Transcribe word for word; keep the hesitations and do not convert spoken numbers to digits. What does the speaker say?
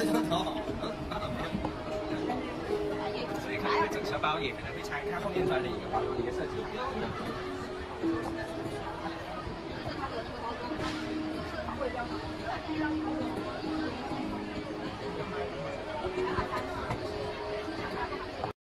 这样头好，嗯，那怎么样？所以可能会整车包，也可能会拆开后面专利一个包容的一个设计。